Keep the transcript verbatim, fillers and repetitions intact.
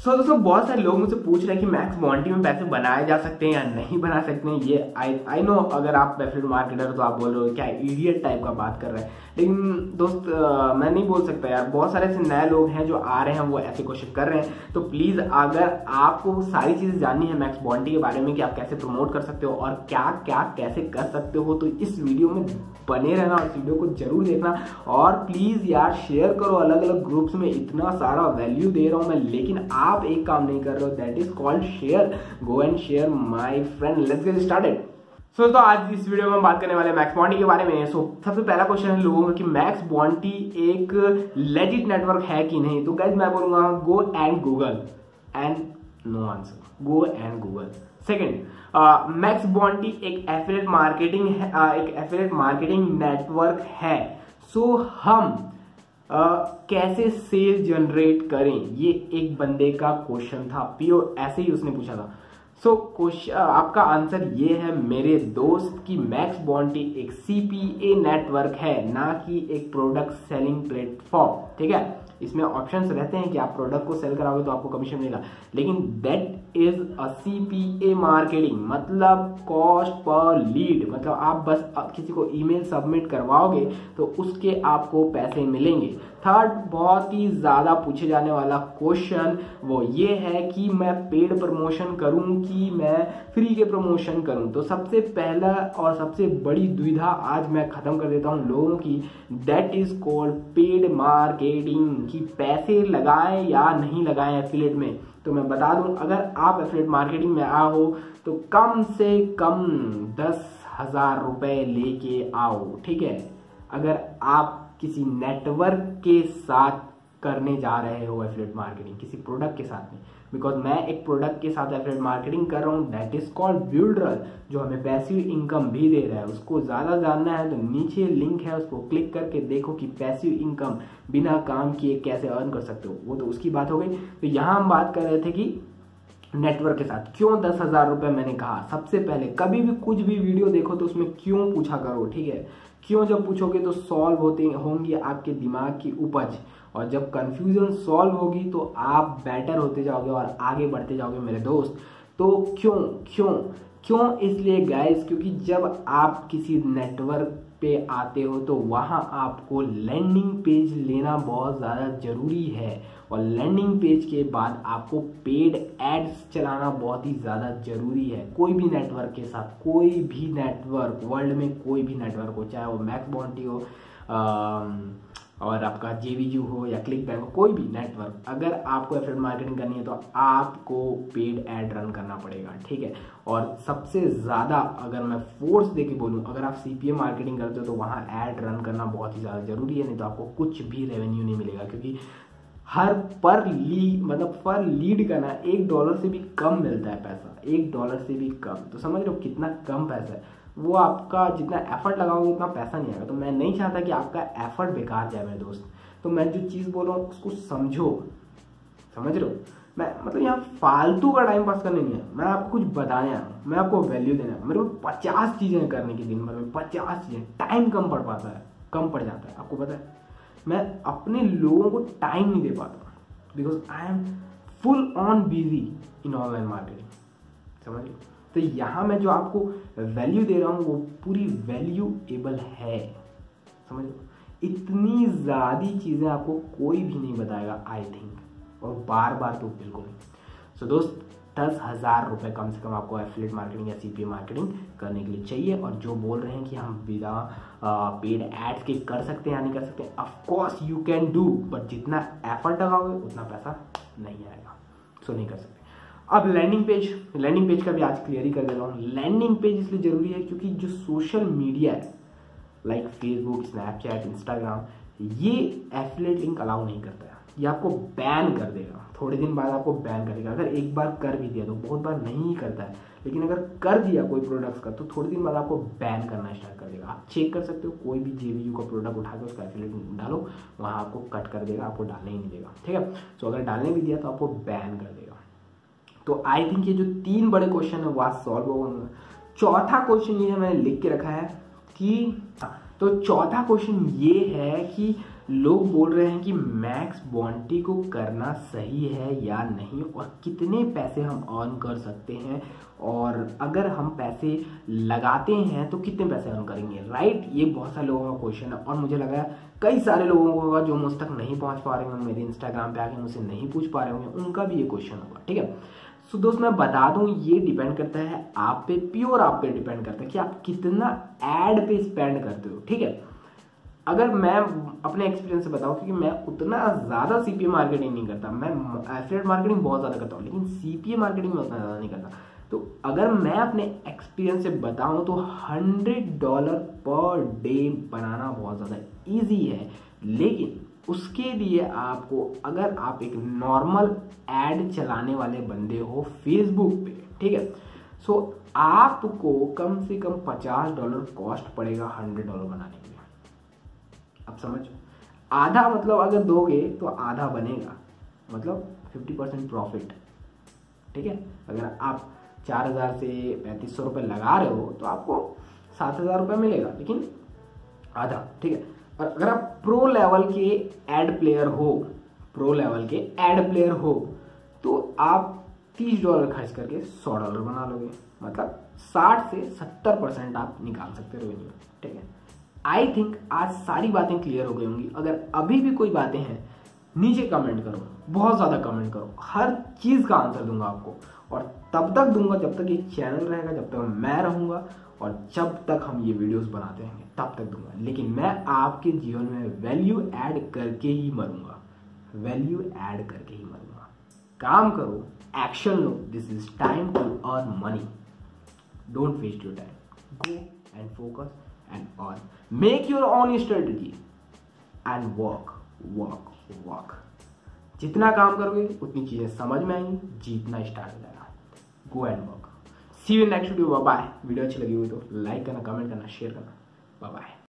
सो so, दोस्तों बहुत सारे लोग मुझसे पूछ रहे हैं कि मैक्स बॉन्टी में पैसे बनाए जा सकते हैं या नहीं बना सकते हैं। ये आई आई नो अगर आप एफिलिएट मार्केटर हो तो आप बोल रहे हो क्या इडियट टाइप का बात कर रहे हैं, लेकिन दोस्त आ, मैं नहीं बोल सकता यार। बहुत सारे ऐसे नए लोग हैं जो आ रहे हैं वो ऐसे क्वेश्चन कर रहे हैं। तो प्लीज अगर आपको सारी चीजें जाननी है मैक्स बॉन्टी के बारे में कि आप कैसे प्रमोट कर सकते हो और क्या क्या कैसे कर सकते हो, तो इस वीडियो में बने रहना और इस वीडियो को जरूर देखना। और प्लीज यार शेयर करो अलग अलग ग्रुप्स में, इतना सारा वैल्यू दे रहा हूं मैं, लेकिन आप एक काम नहीं कर रहे हो, that is called share. Go and share my friend, let's get started. So तो आज इस वीडियो में हम बात करने वाले हैं मैक्स बॉन्टी के बारे में। सो so, सबसे पहला क्वेश्चन है लोगों का कि मैक्स बॉन्टी एक लेजिट नेटवर्क है कि नहीं। तो गाइस मैं बोलूंगा go and Google and no answer, go and Google. Second, MaxBounty एक एफिलिएट मार्केटिंग है, uh, एक एफिलिएट मार्केटिंग नेटवर्क है। सो so, हम Uh, कैसे सेल जनरेट करें, ये एक बंदे का क्वेश्चन था, पीओ ऐसे ही उसने पूछा था। सो so, क्वेश्चन आपका आंसर ये है मेरे दोस्त कि मैक्स बॉन्टी एक सीपीए नेटवर्क है, ना कि एक प्रोडक्ट सेलिंग प्लेटफॉर्म। ठीक है, इसमें ऑप्शंस रहते हैं कि आप प्रोडक्ट को सेल कराओगे तो आपको कमीशन मिलेगा, लेकिन that is a CPA marketing, मतलब कॉस्ट पर लीड। मतलब आप बस किसी को ईमेल सबमिट करवाओगे तो उसके आपको पैसे मिलेंगे। थर्ड, बहुत ही ज्यादा पूछे जाने वाला क्वेश्चन वो ये है कि मैं पेड प्रमोशन करूं कि मैं फ्री के प्रमोशन करूं। तो सबसे पहला और सबसे बड़ी दुविधा आज मैं खत्म कर देता हूं लोगों की, that is called paid marketing, कि पैसे लगाएं या नहीं लगाएं एफिलिएट में। तो मैं बता दूं, अगर आप एफिलिएट मार्केटिंग में आओ हो तो कम से कम दस हजार रुपए लेके आओ। ठीक है, अगर आप किसी नेटवर्क के साथ करने जा रहे हो एफिलिएट मार्केटिंग, किसी प्रोडक्ट के साथ नहीं, बिकॉज मैं एक प्रोडक्ट के साथ एफिलिएट मार्केटिंग कर रहा हूँ, दैट इज कॉल्ड बिल्डर, जो हमें पैसिव इनकम भी दे रहा है। उसको ज्यादा जानना है तो नीचे लिंक है, उसको क्लिक करके देखो कि पैसिव इनकम बिना काम किए कैसे अर्न कर सकते हो, वो तो उसकी बात हो गई। तो यहाँ हम बात कर रहे थे कि नेटवर्क के साथ क्यों दस हजार रुपए। मैंने कहा सबसे पहले कभी भी कुछ भी वीडियो देखो तो उसमें क्यों पूछा करो। ठीक है, क्यों जब पूछोगे तो सॉल्व होते होंगी आपके दिमाग की उपज, और जब कंफ्यूजन सॉल्व होगी तो आप बेटर होते जाओगे और आगे बढ़ते जाओगे मेरे दोस्त। तो क्यों क्यों क्यों इसलिए गाइस, क्योंकि जब आप किसी नेटवर्क पे आते हो तो वहां आपको लैंडिंग पेज लेना बहुत ज़्यादा जरूरी है, और लैंडिंग पेज के बाद आपको पेड एड्स चलाना बहुत ही ज़्यादा जरूरी है। कोई भी नेटवर्क के साथ, कोई भी नेटवर्क वर्ल्ड में, कोई भी नेटवर्क हो, चाहे वो मैक्स बॉन्टी हो आ, और आपका जेवीयू हो या क्लिक बैंक हो, कोई भी नेटवर्क, अगर आपको एफिलिएट मार्केटिंग करनी है तो आपको पेड ऐड रन करना पड़ेगा। ठीक है, और सबसे ज़्यादा अगर मैं फोर्स देके बोलूँ, अगर आप सीपीए मार्केटिंग करते हो तो वहाँ ऐड रन करना बहुत ही ज़्यादा जरूरी है, नहीं तो आपको कुछ भी रेवेन्यू नहीं मिलेगा। क्योंकि हर पर लीड, मतलब पर लीड का ना एक डॉलर से भी कम मिलता है पैसा, एक डॉलर से भी कम। तो समझ लो कितना कम पैसा है, वो आपका जितना एफर्ट लगाओगे उतना पैसा नहीं आएगा। तो मैं नहीं चाहता कि आपका एफर्ट बेकार जाए मेरे दोस्त। तो मैं जो चीज़ बोल रहा हूँ उसको समझो, समझ रहे हो। मैं मतलब यहाँ फालतू का टाइम पास करने नहीं है, मैं आपको कुछ बताने आया हूँ, मैं आपको वैल्यू देना है। मेरे को पचास चीज़ें करने की दिन भर में, पचास चीज़ें, टाइम कम पड़ पाता है, कम पड़ जाता है। आपको पता है मैं अपने लोगों को टाइम नहीं दे पाता, because I am full on busy in online marketing, समझ लो। तो यहाँ मैं जो आपको वैल्यू दे रहा हूँ वो पूरी वैल्यूएबल है, समझ लो। इतनी ज़्यादा चीज़ें आपको कोई भी नहीं बताएगा आई थिंक, और बार बार तो बिल्कुल नहीं। सो so, दोस्त दस हज़ार रुपये कम से कम आपको एफिलिएट मार्केटिंग या सीपीए मार्केटिंग करने के लिए चाहिए। और जो बोल रहे हैं कि हम बिना पेड एड्स के कर सकते हैं या नहीं कर सकते, of course you can do, but जितना एफर्ट लगाओगे उतना पैसा नहीं आएगा, सो so, नहीं कर सकते। अब लैंडिंग पेज, लैंडिंग पेज का भी आज क्लियर ही कर दे रहा हूँ। लैंडिंग पेज इसलिए जरूरी है क्योंकि जो सोशल मीडिया है लाइक फेसबुक, स्नैपचैट, इंस्टाग्राम, ये एफिलिएट लिंक अलाउ नहीं करता है, ये आपको बैन कर देगा। थोड़े दिन बाद आपको बैन करेगा। अगर एक बार कर भी दिया तो, बहुत बार नहीं करता है, लेकिन अगर कर दिया कोई प्रोडक्ट्स का तो थोड़े दिन बाद आपको बैन करना स्टार्ट कर देगा। आप चेक कर सकते हो, कोई भी जेवीयू का प्रोडक्ट उठा के उसका एफिलिएट डालो, वहाँ आपको कट कर देगा, आपको डालने ही नहीं देगा। ठीक है, सो अगर डालने भी दिया तो आपको बैन कर देगा। तो आई थिंक ये जो तीन बड़े क्वेश्चन है वो आज सॉल्व होगा। चौथा क्वेश्चन ये है, मैंने लिख के रखा है कि, तो चौथा क्वेश्चन ये है कि लोग बोल रहे हैं कि मैक्स बॉन्टी को करना सही है या नहीं, और कितने पैसे हम अर्न कर सकते हैं, और अगर हम पैसे लगाते हैं तो कितने पैसे अर्न करेंगे, राइट। ये बहुत सारे लोगों का क्वेश्चन है, और मुझे लगा कई सारे लोगों को होगा जो मुझ तक नहीं पहुंच पा रहे होंगे, मेरे इंस्टाग्राम पे आके मुझसे नहीं पूछ पा रहे होंगे, उनका भी ये क्वेश्चन होगा, ठीक है। सो दोस्त मैं बता दूं, ये डिपेंड करता है आप पे, प्योर आप पे डिपेंड करता है कि आप कितना एड पे स्पेंड करते हो, ठीक है। अगर मैं अपने एक्सपीरियंस से बताऊं, क्योंकि मैं उतना ज़्यादा सीपीए मार्केटिंग नहीं करता, मैं एफिलिएट मार्केटिंग बहुत ज़्यादा करता हूँ, लेकिन सीपीए मार्केटिंग में उतना ज़्यादा नहीं करता। तो अगर मैं अपने एक्सपीरियंस से बताऊं तो हंड्रेड डॉलर पर डे बनाना बहुत ज़्यादा ईजी है, लेकिन उसके लिए आपको, अगर आप एक नॉर्मल एड चलाने वाले बंदे हो फेसबुक पे, ठीक है, सो आपको कम से कम पचास डॉलर कॉस्ट पड़ेगा हंड्रेड डॉलर बनाने के लिए। अब समझो, आधा मतलब अगर दोगे तो आधा बनेगा, मतलब फिफ्टी परसेंट प्रॉफिट, ठीक है। अगर आप चार हजार से पैंतीस सौ रुपये लगा रहे हो तो आपको सात हजार रुपये मिलेगा, लेकिन आधा, ठीक है। और अगर आप प्रो लेवल के एड प्लेयर हो, प्रो लेवल के एड प्लेयर हो, तो आप तीस डॉलर खर्च करके सौ डॉलर बना लोगे, मतलब साठ से सत्तर परसेंट आप निकाल सकते हो रेवेन्यू, ठीक है। आई थिंक आज सारी बातें क्लियर हो गई होंगी। अगर अभी भी कोई बातें हैं नीचे कमेंट करो, बहुत ज़्यादा कमेंट करो, हर चीज़ का आंसर दूंगा आपको, और तब तक दूंगा जब तक ये चैनल रहेगा, जब तक मैं रहूँगा, और जब तक हम ये वीडियोस बनाते रहेंगे तब तक दूंगा। लेकिन मैं आपके जीवन में वैल्यू ऐड करके ही मरूंगा, वैल्यू ऐड करके ही मरूंगा। काम करो, एक्शन लो, this is time to earn money, don't waste your time, go and focus and earn, make your own strategy and work work work. जितना काम करोगे उतनी चीजें समझ में आएंगी, जीतना स्टार्ट हो जाएगा। Go and work. See you next video, bye bye. Video अच्छी लगी हुई तो लाइक करना, कमेंट करना, शेयर करना, बाय बाय।